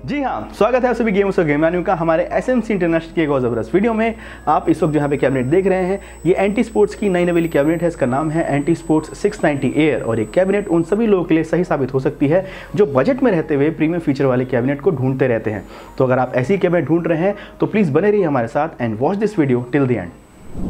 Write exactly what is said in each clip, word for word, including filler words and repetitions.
जी हाँ, स्वागत है आप सभी गेमर्स और गेमरानियों का हमारे एसएमसी इंटरनेशनल के एक और ज़बरदस्त वीडियो में। आप इस वक्त जहाँ पे कैबिनेट देख रहे हैं, ये एंटी स्पोर्ट्स की नई नवेली कैबिनेट है। इसका नाम है anti sports six ninety air और ये कैबिनेट उन सभी लोगों के लिए सही साबित हो सकती है जो बजट में रहते हुए प्रीमियम फीचर वाले कैबिनेट को ढूंढते रहते हैं। तो अगर आप ऐसी कैबिनेट ढूंढ रहे हैं तो प्लीज़ बने रहिए हमारे साथ and watch this video till the end.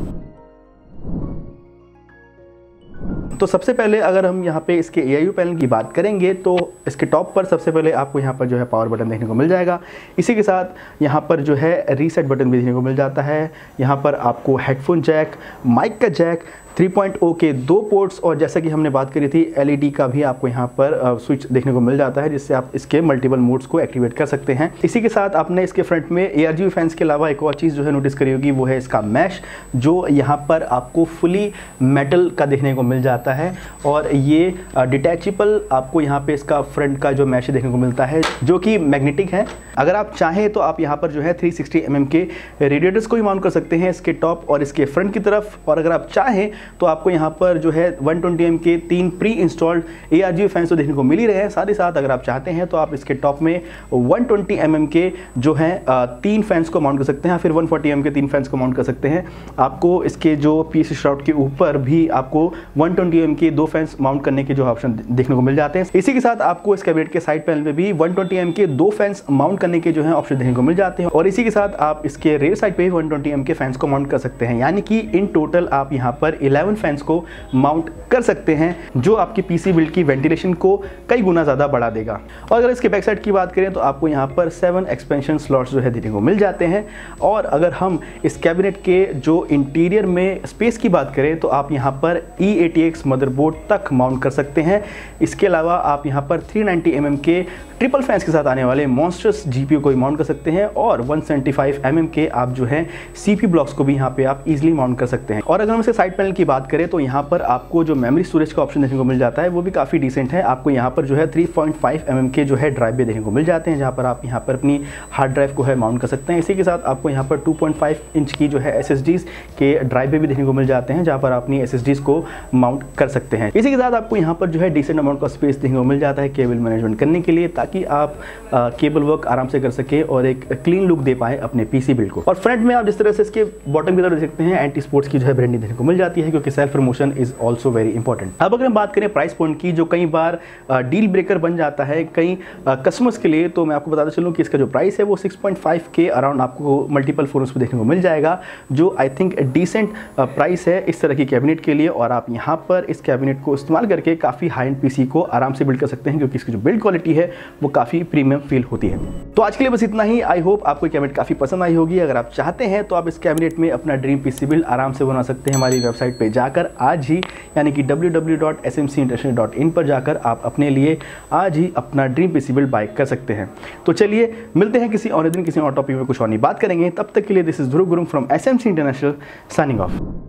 तो सबसे पहले अगर हम यहाँ पे इसके ए आई यू पैनल की बात करेंगे तो इसके टॉप पर सबसे पहले आपको यहाँ पर जो है पावर बटन देखने को मिल जाएगा। इसी के साथ यहाँ पर जो है रीसेट बटन भी देखने को मिल जाता है। यहाँ पर आपको हेडफोन जैक, माइक का जैक, थ्री पॉइंट ओ के दो पोर्ट्स और जैसे कि हमने बात करी थी एल ई डी का भी आपको यहाँ पर स्विच देखने को मिल जाता है, जिससे आप इसके मल्टीपल मोड्स को एक्टिवेट कर सकते हैं। इसी के साथ आपने इसके फ्रंट में A R G B fans के अलावा एक और चीज़ जो है नोटिस करी होगी, वो है इसका मैश, जो यहाँ पर आपको फुली मेटल का देखने को मिल जाता है और ये डिटैचेबल आपको यहाँ पे इसका फ्रंट का जो मैश देखने को मिलता है जो कि मैग्नेटिक है। अगर आप चाहें तो आप यहाँ पर जो है थ्री सिक्सटी एम एम के रेडिएटर्स को भी माउंट कर सकते हैं इसके टॉप और इसके फ्रंट की तरफ, और अगर आप चाहें तो आपको यहाँ पर जो है वन ट्वेंटी एम के तीन pre installed A R G B fans तो देखने को मिल ही रहे हैं। साथ ही साथ अगर आप चाहते हैं तो आप इसके टॉप में वन ट्वेंटी एम एम के जो है तीन फैंस को माउंट कर सकते हैं, फिर वन फोर्टी एम के तीन फैंस को माउंट कर सकते हैं। आपको इसके जो पीस श्राउड के ऊपर भी आपको वन ट्वेंटी एम के दो फैंस माउंट करने के जो ऑप्शन देखने को मिल जाते हैं। इसी के साथ आपको इस कैबिनेट के साइड पैनल में भी वन ट्वेंटी एम के दो फैंस माउंट करने के जो है ऑप्शन देखने को मिल जाते हैं, और इसी के साथ आप इसके रेयर साइड पे भी वन ट्वेंटी एम के फैंस को माउंट कर सकते हैं। यानी कि इन टोटल आप यहाँ पर इलेवन फैंस को माउंट कर सकते हैं, जो आपकी पीसी बिल्ड की वेंटिलेशन को कई गुना ज़्यादा बढ़ा देगा। और अगर इसके बैक साइड की बात करें तो आपको यहाँ पर सेवन एक्सपेंशन स्लॉट्स जो है देखने को मिल जाते हैं। और अगर हम इस कैबिनेट के जो इंटीरियर में स्पेस की बात करें तो आप यहाँ पर E A T X motherboard तक माउंट कर सकते हैं। इसके अलावा आप यहाँ पर थ्री नाइंटी एम एम के ट्रिपल फैंस के साथ आने वाले मॉन्स्टर्स जी पी यू को भी माउंट कर सकते हैं, और one seventy five M M के आप जो है सी पी यू ब्लॉक्स को भी यहाँ पे आप इजीली माउंट कर सकते हैं। और अगर हम इसके साइड पैनल की बात करें तो यहाँ पर आपको जो मेमोरी स्टोरेज का ऑप्शन देखने को मिल जाता है वो भी काफ़ी डिसेंट है। आपको यहाँ पर जो है three point five M M के जो है ड्राइव भी देखने को मिल जाते हैं, जहाँ पर आप यहाँ पर अपनी हार्ड ड्राइव को है माउंट कर सकते हैं। इसी के साथ आपको यहाँ पर टू पॉइंट फाइव इंच की जो है एस एस डीज के ड्राइव भी देखने को मिल जाते हैं, जहाँ पर आप अपनी एस एस डीज को माउंट कर सकते हैं। इसी के साथ आपको यहाँ पर जो है डिसेंट अमाउंट का स्पेस देखने को मिल जाता है केबल मैनेजमेंट करने के लिए, ताकि आप आ, केबल वर्क आराम से कर सके और एक क्लीन लुक दे पाए अपने पीसी बिल्ड को। और फ्रंट में आप जिस तरह से इसके बॉटम की तरफ देख सकते हैं एंटी स्पोर्ट्स की जो है ब्रांडिंग देखने को मिल जाती है, क्योंकि self promotion is also very important. अब अगर हम बात करें प्राइस पॉइंट की, जो कई बार डील ब्रेकर बन जाता है कई कस्टमर्स के लिए, तो मैं आपको बताता चलूँ कि इसका जो प्राइस है वो सिक्स पॉइंट फाइव के अराउंड आपको मल्टीपल फोरम्स पर देखने को मिल जाएगा, जो आई थिंक डिसेंट प्राइस है इस तरह की कैबिनेट के लिए। और आप यहाँ पर इस कैबिनेट को इस्तेमाल करके काफ़ी हाई एंड पीसी को आराम से बिल्ड कर सकते हैं, क्योंकि इसकी जो बिल्ड क्वालिटी है वो काफ़ी प्रीमियम फील होती है। तो आज के लिए बस इतना ही। आई होप आपको ये कैबिनेट काफ़ी पसंद आई होगी। अगर आप चाहते हैं तो आप इस कैबिनेट में अपना ड्रीम पीसी बिल्ड आराम से बना सकते हैं हमारी वेबसाइट पे जाकर आज ही, यानी कि W W W dot S M C international dot in पर जाकर आप अपने लिए आज ही अपना ड्रीम पीसी बिल्ड बाय कर सकते हैं। तो चलिए मिलते हैं किसी और दिन किसी और टॉपिक में, कुछ और नहीं बात करेंगे। तब तक के लिए this is Dhruv Gurung from S M C international signing of.